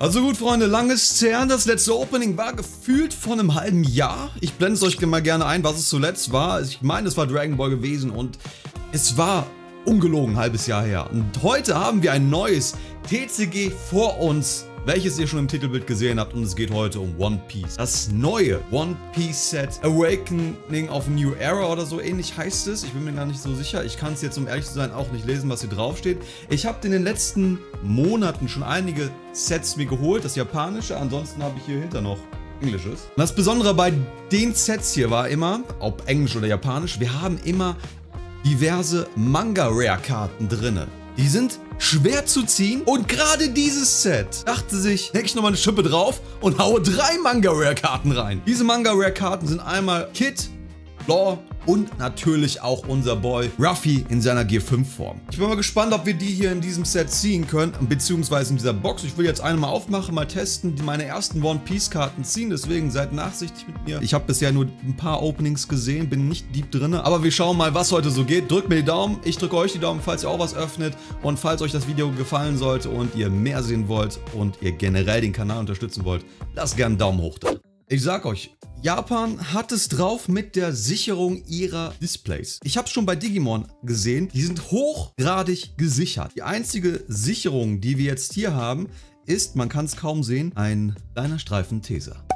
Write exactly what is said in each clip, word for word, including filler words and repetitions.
Also gut, Freunde, langes her. Das letzte Opening war gefühlt vor einem halben Jahr. Ich blende es euch mal gerne ein, was es zuletzt war. Ich meine, es war Dragon Ball gewesen und es war ungelogen ein halbes Jahr her. Und heute haben wir ein neues T C G vor uns, welches ihr schon im Titelbild gesehen habt, und es geht heute um One Piece. Das neue One Piece Set Awakening of a New Era oder so ähnlich heißt es. Ich bin mir gar nicht so sicher. Ich kann es jetzt, um ehrlich zu sein, auch nicht lesen, was hier drauf steht. Ich habe in den letzten Monaten schon einige Sets mir geholt, das japanische, ansonsten habe ich hier hinter noch englisches. Und das Besondere bei den Sets hier war immer, ob englisch oder japanisch, wir haben immer diverse Manga-Rare-Karten drinne. Die sind schwer zu ziehen und gerade dieses Set dachte sich, leg ich nochmal eine Schippe drauf und haue drei Manga-Rare-Karten rein. Diese Manga-Rare-Karten sind einmal Kid, Law und natürlich auch unser Boy Ruffy in seiner G fünf Form. Ich bin mal gespannt, ob wir die hier in diesem Set ziehen können, beziehungsweise in dieser Box. Ich will jetzt eine mal aufmachen, mal testen, die meine ersten One Piece Karten ziehen, deswegen seid nachsichtig mit mir. Ich habe bisher nur ein paar Openings gesehen, bin nicht deep drin, aber wir schauen mal, was heute so geht. Drückt mir die Daumen, ich drücke euch die Daumen, falls ihr auch was öffnet, und falls euch das Video gefallen sollte und ihr mehr sehen wollt und ihr generell den Kanal unterstützen wollt, lasst gerne einen Daumen hoch da. Ich sag euch, Japan hat es drauf mit der Sicherung ihrer Displays. Ich habe es schon bei Digimon gesehen, die sind hochgradig gesichert. Die einzige Sicherung, die wir jetzt hier haben, ist, man kann es kaum sehen, ein kleiner Streifen Tesa.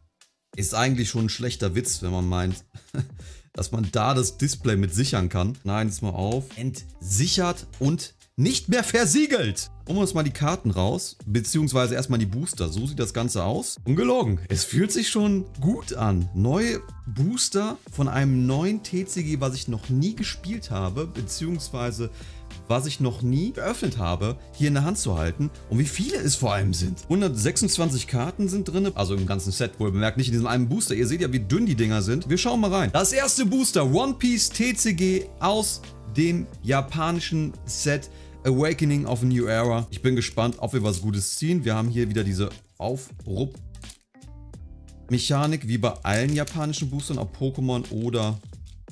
Ist eigentlich schon ein schlechter Witz, wenn man meint, dass man da das Display mit sichern kann. Nein, jetzt mal auf. Entsichert und nicht mehr versiegelt. Holen wir uns mal die Karten raus, beziehungsweise erstmal die Booster. So sieht das Ganze aus. Ungelogen. Es fühlt sich schon gut an. Neue Booster von einem neuen T C G, was ich noch nie gespielt habe, beziehungsweise was ich noch nie geöffnet habe, hier in der Hand zu halten. Und wie viele es vor allem sind. hundertsechsundzwanzig Karten sind drin, also im ganzen Set wohl bemerkt, nicht in diesem einen Booster. Ihr seht ja, wie dünn die Dinger sind. Wir schauen mal rein. Das erste Booster, One Piece T C G aus dem japanischen Set Awakening of a New Era. Ich bin gespannt, ob wir was Gutes ziehen. Wir haben hier wieder diese Aufrupp-Mechanik, wie bei allen japanischen Boostern, ob Pokémon oder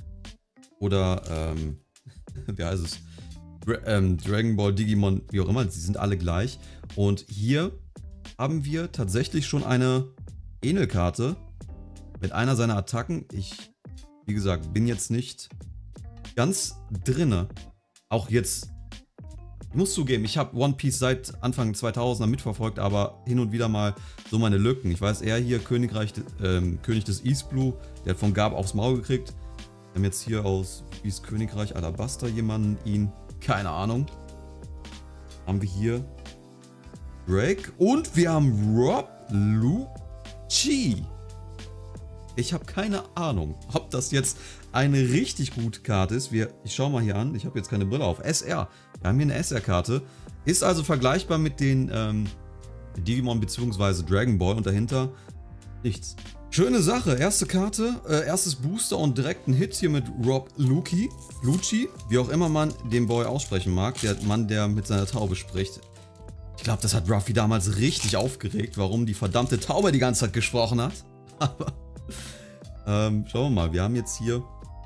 oder ähm, wie heißt es? Dra ähm, Dragon Ball, Digimon, wie auch immer, sie sind alle gleich. Und hier haben wir tatsächlich schon eine Ähnelkarte mit einer seiner Attacken. Ich, wie gesagt, bin jetzt nicht ganz drinne. Auch jetzt, ich muss zugeben, ich habe One Piece seit Anfang zweitausender mitverfolgt, aber hin und wieder mal so meine Lücken. Ich weiß, er hier, Königreich, ähm, König des East Blue, der hat von Garp aufs Maul gekriegt. Wir haben jetzt hier aus East Königreich Alabasta jemanden, ihn, keine Ahnung. Haben wir hier Drake und wir haben Rob Lucci. Ich habe keine Ahnung, ob das jetzt eine richtig gute Karte ist. Wir, ich schaue mal hier an, ich habe jetzt keine Brille auf. S R. Wir haben hier eine S R-Karte. Ist also vergleichbar mit den ähm, Digimon bzw. Dragon Ball und dahinter nichts. Schöne Sache. Erste Karte, äh, erstes Booster und direkt ein Hit hier mit Rob Lucci. Lucci, wie auch immer man den Boy aussprechen mag. Der Mann, der mit seiner Taube spricht. Ich glaube, das hat Ruffy damals richtig aufgeregt, warum die verdammte Taube die ganze Zeit gesprochen hat. Aber ähm, schauen wir mal. Wir haben jetzt hier,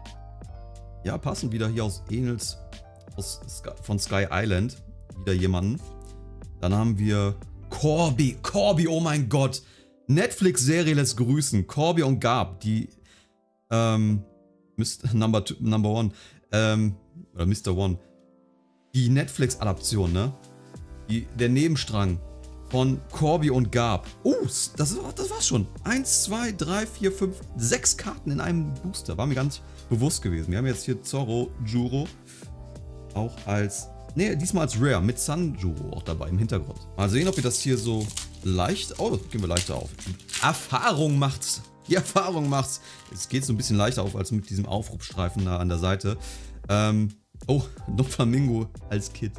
ja, passend wieder hier aus Enels, aus Sky, von Sky Island, wieder jemanden. Dann haben wir Corby. Corby, oh mein Gott. Netflix-Serie lässt grüßen. Corby und Garp, die ähm, Number, two, number One, ähm, oder Mister One, die Netflix-Adaption, ne? Die, der Nebenstrang von Corby und Garp. Oh, das, das war's schon. Eins, zwei, drei, vier, fünf, sechs Karten in einem Booster. War mir gar nicht bewusst gewesen. Wir haben jetzt hier Zoro, Juro, auch als, ne, diesmal als Rare, mit Sanjuro auch dabei im Hintergrund. Mal sehen, ob wir das hier so leicht, oh, gehen wir leichter auf. Erfahrung macht's. Die Erfahrung macht's. Es geht so ein bisschen leichter auf, als mit diesem Aufrufstreifen da an der Seite. Ähm, oh, noch Flamingo als Kid.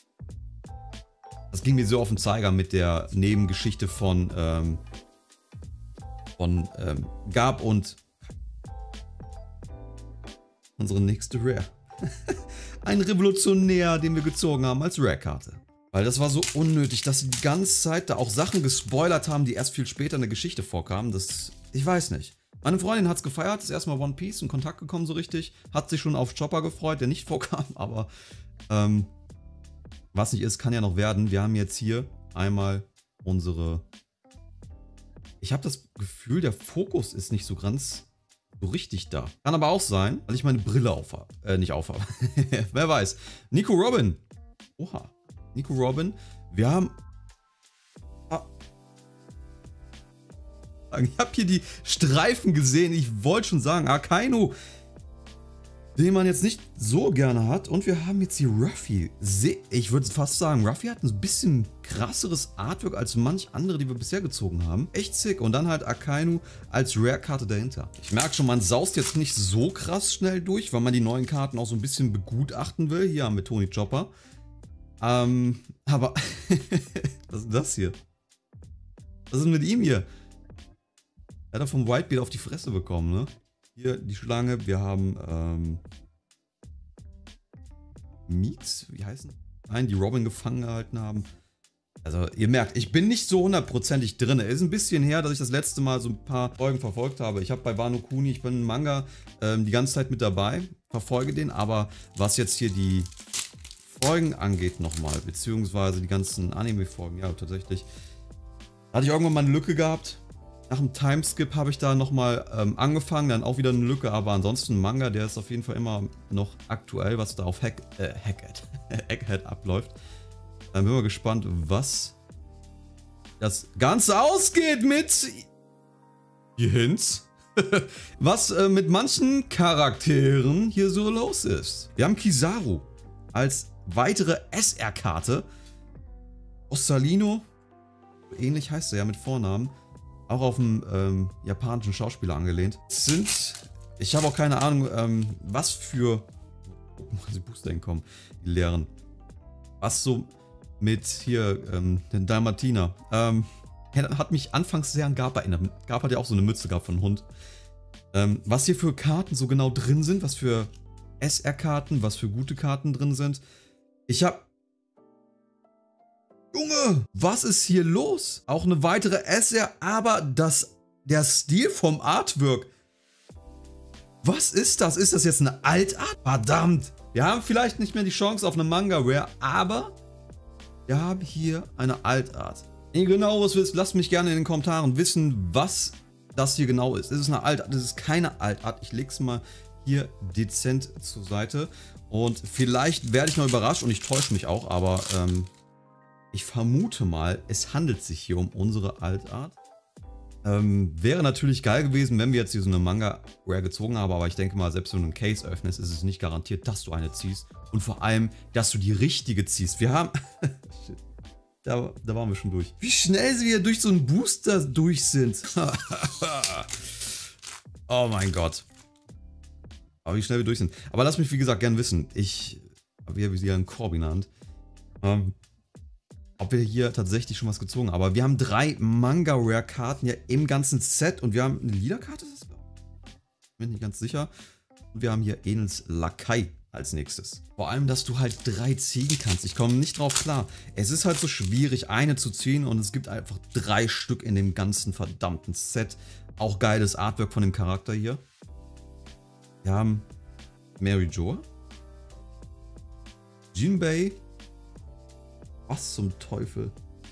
Das ging mir so auf den Zeiger mit der Nebengeschichte von, ähm, von ähm, Garp und unsere nächste Rare. Ein Revolutionär, den wir gezogen haben als Rare-Karte. Weil das war so unnötig, dass sie die ganze Zeit da auch Sachen gespoilert haben, die erst viel später in der Geschichte vorkamen. Das, ich weiß nicht. Meine Freundin hat es gefeiert, ist erstmal One Piece in Kontakt gekommen so richtig. Hat sich schon auf Chopper gefreut, der nicht vorkam, aber ähm, was nicht ist, kann ja noch werden. Wir haben jetzt hier einmal unsere... Ich habe das Gefühl, der Fokus ist nicht so ganz so richtig da. Kann aber auch sein, weil ich meine Brille aufhabe. Äh, nicht aufhabe. Wer weiß. Nico Robin. Oha. Nico Robin. Wir haben... Ah. Ich habe hier die Streifen gesehen. Ich wollte schon sagen, Akainu, den man jetzt nicht so gerne hat. Und wir haben jetzt die Ruffy. Ich würde fast sagen, Ruffy hat ein bisschen krasseres Artwork als manch andere, die wir bisher gezogen haben. Echt sick. Und dann halt Akainu als Rare-Karte dahinter. Ich merke schon, man saust jetzt nicht so krass schnell durch, weil man die neuen Karten auch so ein bisschen begutachten will. Hier haben wir Tony Chopper. Ähm, aber was ist das hier? Was ist mit ihm hier? Er hat vom Whitebeard auf die Fresse bekommen, ne? Hier die Schlange, wir haben ähm, Meeks, wie heißen? Nein, die Robin gefangen gehalten haben. Also ihr merkt, ich bin nicht so hundertprozentig drin. Es ist ein bisschen her, dass ich das letzte Mal so ein paar Folgen verfolgt habe. Ich habe bei Wano Kuni, ich bin im Manga ähm, die ganze Zeit mit dabei, verfolge den, aber was jetzt hier die Folgen angeht nochmal, beziehungsweise die ganzen Anime-Folgen, ja tatsächlich, hatte ich irgendwann mal eine Lücke gehabt. Nach dem Timeskip habe ich da nochmal ähm, angefangen, dann auch wieder eine Lücke, aber ansonsten Manga, der ist auf jeden Fall immer noch aktuell, was da auf Hack, äh, Hackhead, Egghead abläuft. Dann bin ich mal gespannt, was das Ganze ausgeht mit die Hints. Was äh, mit manchen Charakteren hier so los ist. Wir haben Kizaru als weitere S R-Karte. Ossalino, ähnlich heißt er ja mit Vornamen. Auch auf einen ähm, japanischen Schauspieler angelehnt. Sind, ich habe auch keine Ahnung, ähm, was für, gucken mal, die Booster hinkommen, die leeren. Was so mit hier, ähm, den Dalmatiner. Ähm, hat mich anfangs sehr an Garp erinnert. Garp hat ja auch so eine Mütze gehabt von Hund. Ähm, was hier für Karten so genau drin sind, was für S R-Karten, was für gute Karten drin sind. Ich habe... Junge, was ist hier los? Auch eine weitere S R, aber das, der Stil vom Artwork. Was ist das? Ist das jetzt eine Altart? Verdammt. Wir haben vielleicht nicht mehr die Chance auf eine Manga-Rare, aber wir haben hier eine Altart. Wenn ihr genau was wisst, lasst mich gerne in den Kommentaren wissen, was das hier genau ist. Ist es eine Altart? Ist es keine Altart? Ich lege es mal hier dezent zur Seite. Und vielleicht werde ich noch überrascht und ich täusche mich auch, aber... Ähm, ich vermute mal, es handelt sich hier um unsere Altart. Ähm, wäre natürlich geil gewesen, wenn wir jetzt hier so eine Manga-Rare gezogen haben, aber ich denke mal, selbst wenn du einen Case öffnest, ist es nicht garantiert, dass du eine ziehst. Und vor allem, dass du die richtige ziehst. Wir haben... Shit. Da, da waren wir schon durch. Wie schnell wir durch so einen Booster durch sind. Oh mein Gott. Aber wie schnell wir durch sind. Aber lass mich, wie gesagt, gerne wissen. Ich habe hier wieder einen Korb in der Hand. Ähm... ob wir hier tatsächlich schon was gezogen haben. Aber wir haben drei Manga-Rare-Karten ja im ganzen Set. Und wir haben eine Leader-Karte. Bin nicht ganz sicher. Und wir haben hier Enels Lakai als nächstes. Vor allem, dass du halt drei ziehen kannst. Ich komme nicht drauf klar. Es ist halt so schwierig, eine zu ziehen. Und es gibt einfach drei Stück in dem ganzen verdammten Set. Auch geiles Artwork von dem Charakter hier. Wir haben Mary Joa. Jinbei. Was zum Teufel?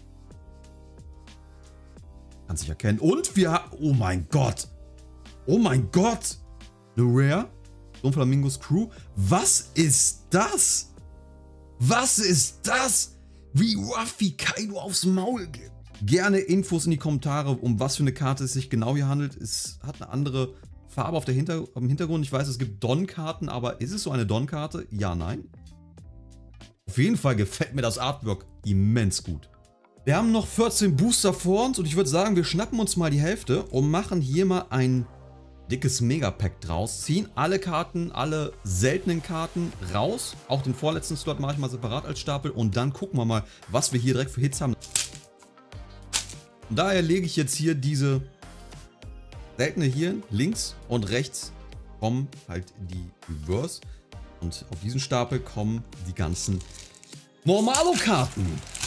Kann sich erkennen. Und wir haben... Oh mein Gott. Oh mein Gott. Eine Rare. Don Flamingos Crew. Was ist das? Was ist das? Wie Ruffy Kaido aufs Maul gibt. Gerne Infos in die Kommentare, um was für eine Karte es sich genau hier handelt. Es hat eine andere Farbe auf der Hinter am Hintergrund. Ich weiß, es gibt Don-Karten, aber ist es so eine Don-Karte? Ja, nein. Auf jeden Fall gefällt mir das Artwork immens gut. Wir haben noch vierzehn Booster vor uns und ich würde sagen, wir schnappen uns mal die Hälfte und machen hier mal ein dickes Megapack draus. Ziehen alle Karten, alle seltenen Karten raus. Auch den vorletzten Slot mache ich mal separat als Stapel und dann gucken wir mal, was wir hier direkt für Hits haben. Und daher lege ich jetzt hier diese seltene hier links und rechts kommen halt die Reverse. Und auf diesen Stapel kommen die ganzen Normalo-Karten.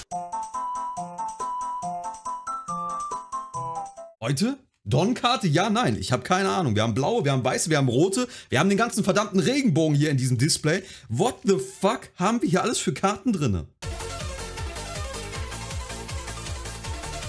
Heute? Don-Karte? Ja, nein. Ich habe keine Ahnung. Wir haben blaue, wir haben weiße, wir haben rote. Wir haben den ganzen verdammten Regenbogen hier in diesem Display. What the fuck haben wir hier alles für Karten drin?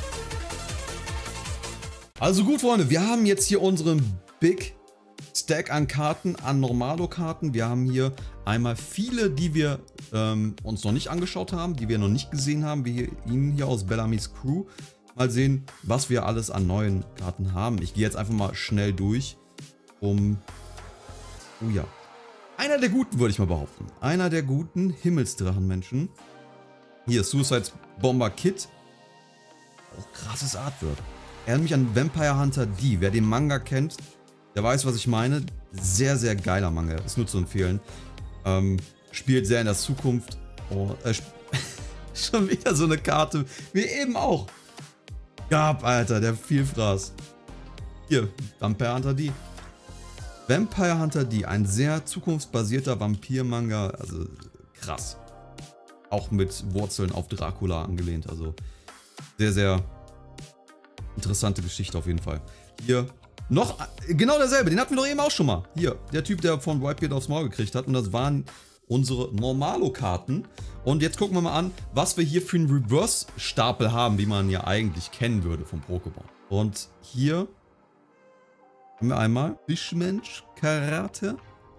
Also gut, Freunde, wir haben jetzt hier unseren Big Stack an Karten, an Normalo-Karten. Wir haben hier einmal viele, die wir ähm, uns noch nicht angeschaut haben, die wir noch nicht gesehen haben, wie hier, ihn hier aus Bellamy's Crew. Mal sehen, was wir alles an neuen Karten haben. Ich gehe jetzt einfach mal schnell durch, um... Oh ja. Einer der Guten, würde ich mal behaupten. Einer der guten Himmelsdrachenmenschen. Hier, Suicide Bomber Kid. Auch krasses Artwork. Erinnert mich an Vampire Hunter D. Wer den Manga kennt, der weiß, was ich meine. Sehr, sehr geiler Manga. Ist nur zu empfehlen. Ähm, spielt sehr in der Zukunft. Oh, äh, schon wieder so eine Karte. Wie eben auch. Gab, Alter, der Vielfraß. Hier, Vampire Hunter D. Vampire Hunter D. Ein sehr zukunftsbasierter Vampir-Manga. Also krass. Auch mit Wurzeln auf Dracula angelehnt. Also sehr, sehr interessante Geschichte auf jeden Fall. Hier noch genau derselbe. Den hatten wir doch eben auch schon mal. Hier, der Typ, der von Whitebeard aufs Maul gekriegt hat. Und das waren unsere Normalo-Karten. Und jetzt gucken wir mal an, was wir hier für einen Reverse-Stapel haben, wie man ja eigentlich kennen würde vom Pokémon. Und hier haben wir einmal Fischmensch Karate.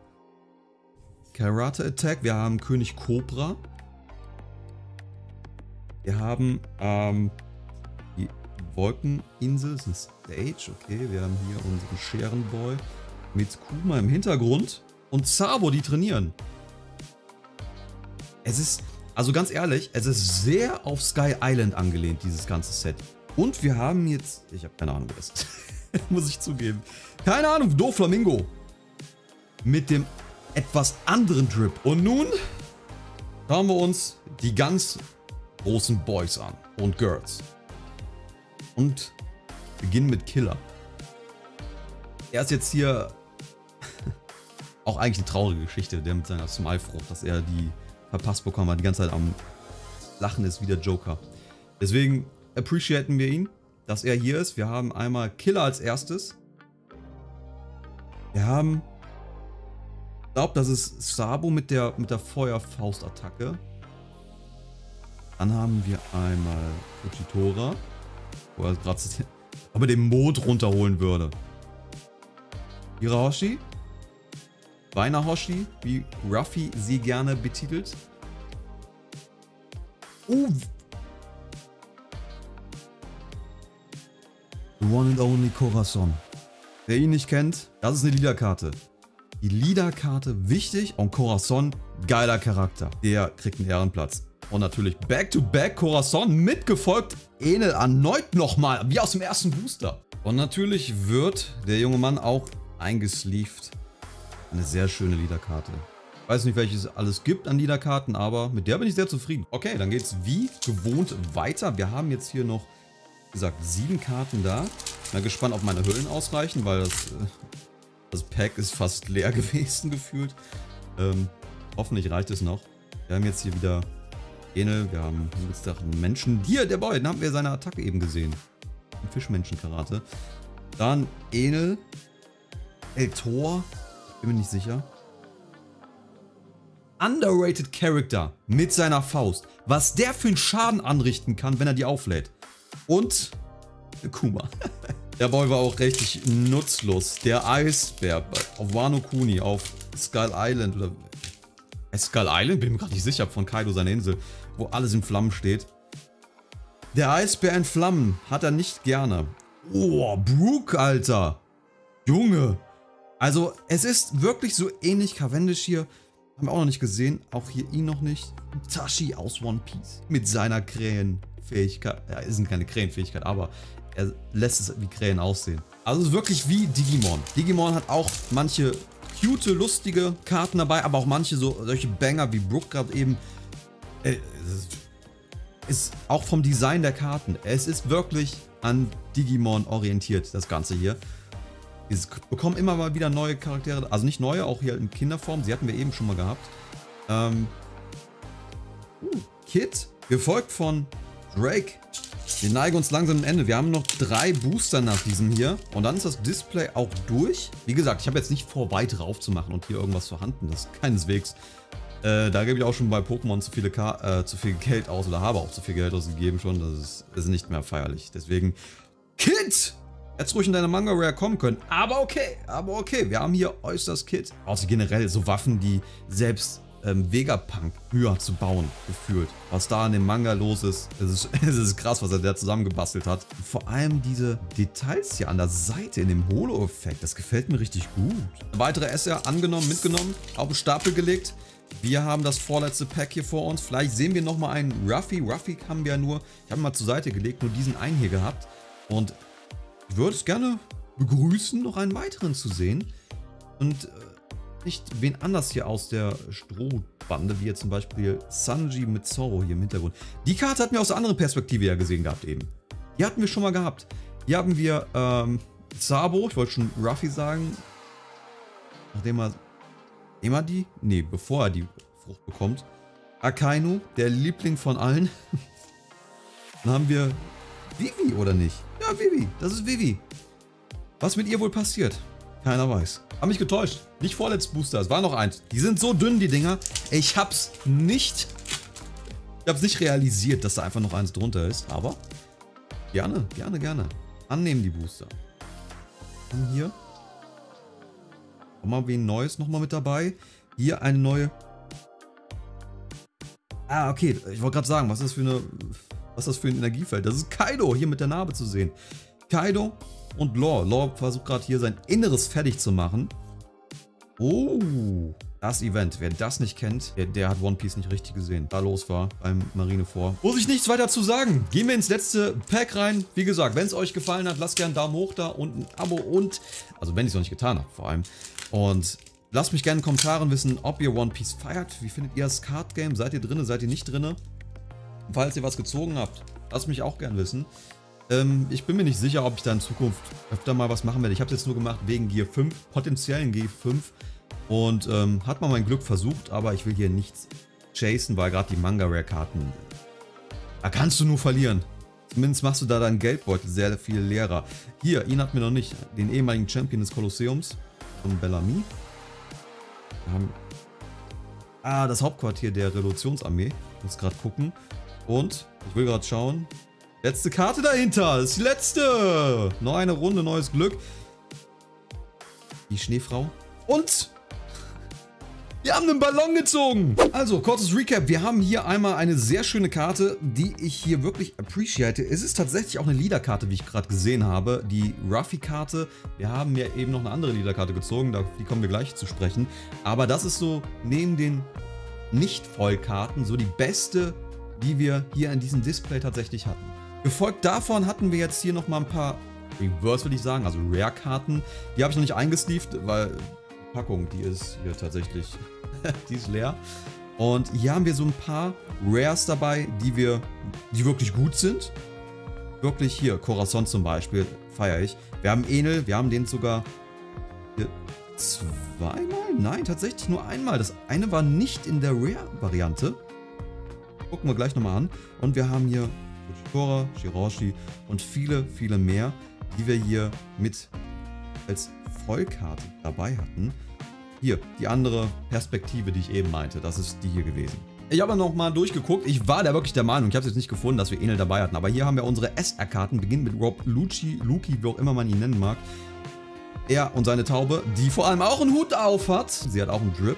Karate Attack. Wir haben König Cobra. Wir haben ähm, die Wolkeninsel. Das ist ein Stage. Okay, wir haben hier unseren Scherenboy mit Kuma im Hintergrund. Und Zabo, die trainieren. Es ist, also ganz ehrlich, es ist sehr auf Sky Island angelehnt, dieses ganze Set. Und wir haben jetzt, ich habe keine Ahnung, wer das ist. Muss ich zugeben. Keine Ahnung, Doflamingo. Mit dem etwas anderen Drip. Und nun schauen wir uns die ganz großen Boys an. Und Girls. Und beginnen mit Killer. Er ist jetzt hier auch eigentlich eine traurige Geschichte, der mit seiner Smile-Frucht, dass er die verpasst bekommen hat, die ganze Zeit am Lachen ist wie der Joker. Deswegen appreciaten wir ihn, dass er hier ist. Wir haben einmal Killer als erstes. Wir haben, ich glaube, das ist Sabo mit der, mit der Feuerfaust-Attacke. Dann haben wir einmal Fujitora, wo er gerade aber den Mond runterholen würde. Hirahoshi. Weinahoshi, wie Ruffy sie gerne betitelt. Oh. The one and only Corazon. Wer ihn nicht kennt, das ist eine Leader-Karte. Die Leader-Karte wichtig und Corazon, geiler Charakter. Der kriegt einen Ehrenplatz. Und natürlich Back-to-Back Corazon mitgefolgt Enel erneut nochmal, wie aus dem ersten Booster. Und natürlich wird der junge Mann auch eingesleeved. Eine sehr schöne Leader-Karte. Ich weiß nicht, welches es alles gibt an Leader-Karten, aber mit der bin ich sehr zufrieden. Okay, dann geht es wie gewohnt weiter. Wir haben jetzt hier noch, wie gesagt, sieben Karten da. Bin gespannt, ob meine Hüllen ausreichen, weil das, das Pack ist fast leer gewesen gefühlt. Ähm, hoffentlich reicht es noch. Wir haben jetzt hier wieder Enel, wir haben einen Menschen. Hier, der Boy, den haben wir seine Attacke eben gesehen. Ein Fischmenschen-Karate. Dann Enel. El Tor. Bin mir nicht sicher. Underrated Character mit seiner Faust. Was der für einen Schaden anrichten kann, wenn er die auflädt. Und Kuma. Der Boy war auch richtig nutzlos. Der Eisbär auf Wano Kuni, auf Skull Island oder Skull Island, bin mir gerade nicht sicher, von Kaido seine Insel, wo alles in Flammen steht. Der Eisbär in Flammen hat er nicht gerne. Oh, Brook, Alter. Junge. Also, es ist wirklich so ähnlich. Cavendish hier haben wir auch noch nicht gesehen. Auch hier ihn noch nicht. Tashi aus One Piece. Mit seiner Krähenfähigkeit. Ja, es sind keine Krähenfähigkeit, aber er lässt es wie Krähen aussehen. Also, es ist wirklich wie Digimon. Digimon hat auch manche cute, lustige Karten dabei, aber auch manche so solche Banger wie Brook gerade eben. Äh, ist auch vom Design der Karten. Es ist wirklich an Digimon orientiert, das Ganze hier. Wir bekommen immer mal wieder neue Charaktere, also nicht neue, auch hier in Kinderform, sie hatten wir eben schon mal gehabt. Ähm, uh, Kid, gefolgt von Drake. Wir neigen uns langsam am Ende. Wir haben noch drei Booster nach diesem hier. Und dann ist das Display auch durch. Wie gesagt, ich habe jetzt nicht vor, weit rauf zu machen und hier irgendwas vorhanden. Das ist keineswegs. Äh, da gebe ich auch schon bei Pokémon zu, viele Ka äh, zu viel Geld aus oder habe auch zu viel Geld ausgegeben schon. Das ist, ist nicht mehr feierlich. Deswegen, Kid! Hättest ruhig in deine Manga Rare kommen können. Aber okay, aber okay. Wir haben hier Oysters Kid. Also generell so Waffen, die selbst ähm, Vegapunk höher zu bauen, gefühlt. Was da in dem Manga los ist, es ist, es ist krass, was er da zusammengebastelt hat. Vor allem diese Details hier an der Seite in dem Holo-Effekt, das gefällt mir richtig gut. Weitere S R angenommen, mitgenommen, auf den Stapel gelegt. Wir haben das vorletzte Pack hier vor uns. Vielleicht sehen wir nochmal einen Ruffy. Ruffy haben wir ja nur, ich habe ihn mal zur Seite gelegt, nur diesen einen hier gehabt. Und ich würde es gerne begrüßen, noch einen weiteren zu sehen. Und äh, nicht wen anders hier aus der Strohbande, wie jetzt zum Beispiel Sanji mit Zoro hier im Hintergrund. Die Karte hatten wir aus der anderen Perspektive ja gesehen gehabt eben. Die hatten wir schon mal gehabt. Hier haben wir ähm, Sabo, ich wollte schon Ruffy sagen. Nachdem er immer die, nee, bevor er die Frucht bekommt. Akainu, der Liebling von allen. Dann haben wir Vivi, oder nicht? Ja, Vivi, das ist Vivi. Was mit ihr wohl passiert? Keiner weiß. Hab mich getäuscht. Nicht vorletztes Booster, es war noch eins. Die sind so dünn, die Dinger. Ich hab's nicht... Ich hab's nicht realisiert, dass da einfach noch eins drunter ist. Aber gerne, gerne, gerne. Annehmen die Booster. Und hier... Nochmal wie ein neues nochmal mit dabei. Hier eine neue... Ah, okay. Ich wollte gerade sagen, was ist das für eine... Was ist das für ein Energiefeld? Das ist Kaido, hier mit der Narbe zu sehen. Kaido und Law. Law versucht gerade hier sein Inneres fertig zu machen. Oh, das Event. Wer das nicht kennt, der, der hat One Piece nicht richtig gesehen. Da los war beim Marineford. Muss ich nichts weiter zu sagen. Gehen wir ins letzte Pack rein. Wie gesagt, wenn es euch gefallen hat, lasst gerne einen Daumen hoch da und ein Abo und... Also wenn ich es noch nicht getan habe, vor allem. Und lasst mich gerne in den Kommentaren wissen, ob ihr One Piece feiert. Wie findet ihr das Card Game? Seid ihr drinne? Seid ihr nicht drinne? Falls ihr was gezogen habt, lasst mich auch gern wissen. Ähm, ich bin mir nicht sicher, ob ich da in Zukunft öfter mal was machen werde. Ich habe es jetzt nur gemacht wegen Gear fünf, potenziellen Gear fünf. Und ähm, hat mal mein Glück versucht, aber ich will hier nichts chasen, weil gerade die Manga-Rare-Karten, da kannst du nur verlieren. Zumindest machst du da deinen Geldbeutel sehr viel leerer. Hier, ihn hatten wir noch nicht. Den ehemaligen Champion des Kolosseums von Bellamy. Wir haben ah, das Hauptquartier der Revolutionsarmee. Ich muss gerade gucken. Und, ich will gerade schauen. Letzte Karte dahinter. Das ist die letzte. Noch eine Runde, neues Glück. Die Schneefrau. Und wir haben einen Ballon gezogen. Also, kurzes Recap. Wir haben hier einmal eine sehr schöne Karte, die ich hier wirklich appreciate. Es ist tatsächlich auch eine Leader-Karte, wie ich gerade gesehen habe. Die Ruffy-Karte. Wir haben ja eben noch eine andere Leader-Karte gezogen. Die kommen wir gleich zu sprechen. Aber das ist so neben den Nicht-Vollkarten so die beste, die wir hier in diesem Display tatsächlich hatten. Gefolgt davon hatten wir jetzt hier nochmal ein paar Reverse, würde ich sagen, also Rare-Karten. Die habe ich noch nicht eingesleeved, weil die Packung, die ist hier tatsächlich, die ist leer. Und hier haben wir so ein paar Rares dabei, die wir, die wirklich gut sind. Wirklich hier, Corazon zum Beispiel, feiere ich. Wir haben Enel, wir haben den sogar hier zweimal? Nein, tatsächlich nur einmal. Das eine war nicht in der Rare-Variante. Gucken wir gleich nochmal an. Und wir haben hier Fujitora, Shiroshi und viele, viele mehr, die wir hier mit als Vollkarte dabei hatten. Hier, die andere Perspektive, die ich eben meinte, das ist die hier gewesen. Ich habe nochmal durchgeguckt. Ich war da wirklich der Meinung, ich habe es jetzt nicht gefunden, dass wir Enel dabei hatten. Aber hier haben wir unsere S R-Karten, beginnen mit Rob Lucci, Luki, wie auch immer man ihn nennen mag. Er und seine Taube, die vor allem auch einen Hut auf hat. Sie hat auch einen Drip,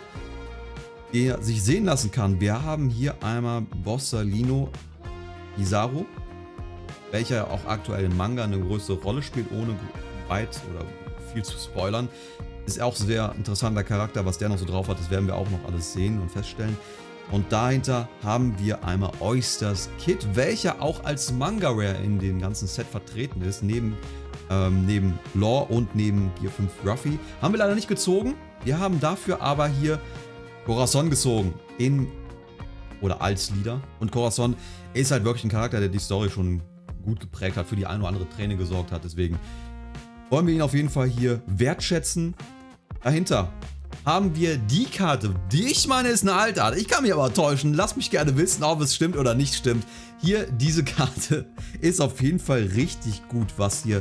der sich sehen lassen kann. Wir haben hier einmal Borsalino Kizaru, welcher auch aktuell im Manga eine größere Rolle spielt, ohne weit oder viel zu spoilern. Ist auch ein sehr interessanter Charakter, was der noch so drauf hat, das werden wir auch noch alles sehen und feststellen. Und dahinter haben wir einmal Oysters Kid, welcher auch als Manga Rare in dem ganzen Set vertreten ist, neben, ähm, neben Law und neben Gear fünf Ruffy. Haben wir leider nicht gezogen, wir haben dafür aber hier Corazon gezogen, in oder als Leader. Und Corazon ist halt wirklich ein Charakter, der die Story schon gut geprägt hat, für die eine oder andere Träne gesorgt hat. Deswegen wollen wir ihn auf jeden Fall hier wertschätzen. Dahinter haben wir die Karte, die ich meine ist eine Altart. Ich kann mich aber täuschen. Lasst mich gerne wissen, ob es stimmt oder nicht stimmt. Hier, diese Karte ist auf jeden Fall richtig gut, was hier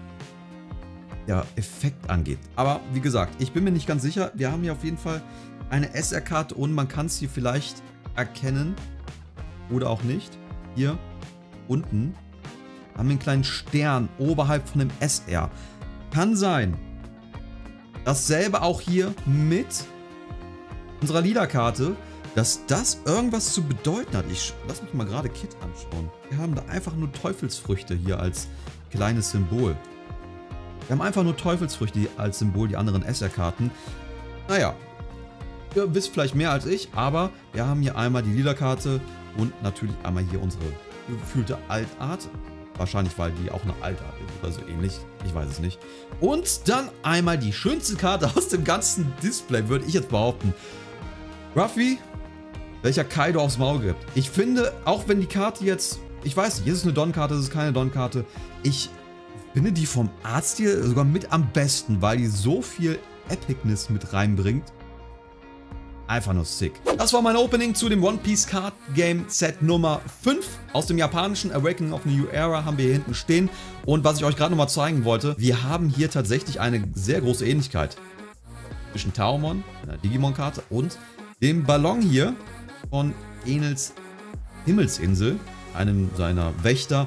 der Effekt angeht. Aber wie gesagt, ich bin mir nicht ganz sicher. Wir haben hier auf jeden Fall eine S R-Karte und man kann es hier vielleicht erkennen oder auch nicht. Hier unten Haben wir einen kleinen Stern oberhalb von dem S R. Kann sein. Dasselbe auch hier mit unserer Lila-Karte, dass das irgendwas zu bedeuten hat. Ich lass mich mal gerade Kit anschauen. Wir haben da einfach nur Teufelsfrüchte hier als kleines Symbol. Wir haben einfach nur Teufelsfrüchte als Symbol, die anderen S R-Karten. Naja, ihr wisst vielleicht mehr als ich, aber wir haben hier einmal die Lila-Karte und natürlich einmal hier unsere gefühlte Altart. Wahrscheinlich, weil die auch eine Altart ist oder so ähnlich. Ich weiß es nicht. Und dann einmal die schönste Karte aus dem ganzen Display, würde ich jetzt behaupten. Ruffy, welcher Kaido aufs Maul gibt. Ich finde, auch wenn die Karte jetzt, ich weiß nicht, ist es eine Don-Karte, ist es keine Don-Karte. Ich finde die vom Artstil sogar mit am besten, weil die so viel Epicness mit reinbringt. Einfach nur sick. Das war mein Opening zu dem One Piece Card Game Set Nummer fünf aus dem japanischen Awakening of a New Era haben wir hier hinten stehen. Und was ich euch gerade nochmal zeigen wollte, wir haben hier tatsächlich eine sehr große Ähnlichkeit zwischen Taumon, einer Digimon-Karte, und dem Ballon hier von Enels Himmelsinsel, einem seiner Wächter.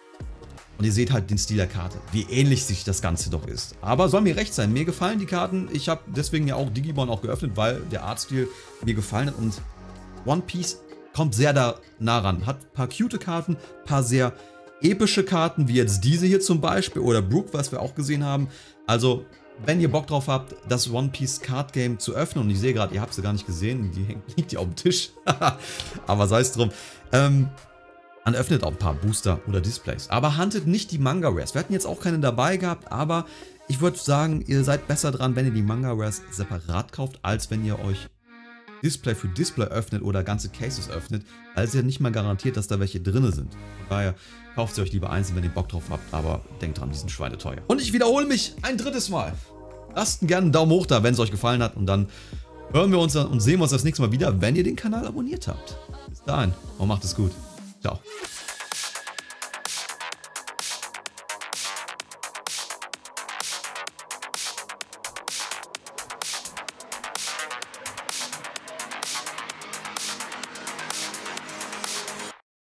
Und ihr seht halt den Stil der Karte, wie ähnlich sich das Ganze doch ist. Aber soll mir recht sein, mir gefallen die Karten. Ich habe deswegen ja auch Digimon auch geöffnet, weil der Artstil mir gefallen hat. Und One Piece kommt sehr da nah ran. Hat ein paar cute Karten, ein paar sehr epische Karten, wie jetzt diese hier zum Beispiel. Oder Brook, was wir auch gesehen haben. Also, wenn ihr Bock drauf habt, das One Piece Card Game zu öffnen. Und ich sehe gerade, ihr habt sie gar nicht gesehen. Die hängt, liegt hier auf dem Tisch. Aber sei es drum. Ähm... Man öffnet auch ein paar Booster oder Displays. Aber huntet nicht die Manga Rares. Wir hatten jetzt auch keine dabei gehabt, aber ich würde sagen, ihr seid besser dran, wenn ihr die Manga Rares separat kauft, als wenn ihr euch Display für Display öffnet oder ganze Cases öffnet, weil es ja nicht mal garantiert, dass da welche drin sind. Von daher kauft sie euch lieber einzeln, wenn ihr Bock drauf habt, aber denkt dran, die sind schweineteuer. Und ich wiederhole mich ein drittes Mal. Lasst gerne einen Daumen hoch da, wenn es euch gefallen hat, und dann hören wir uns und sehen wir uns das nächste Mal wieder, wenn ihr den Kanal abonniert habt. Bis dahin und macht es gut. Ciao.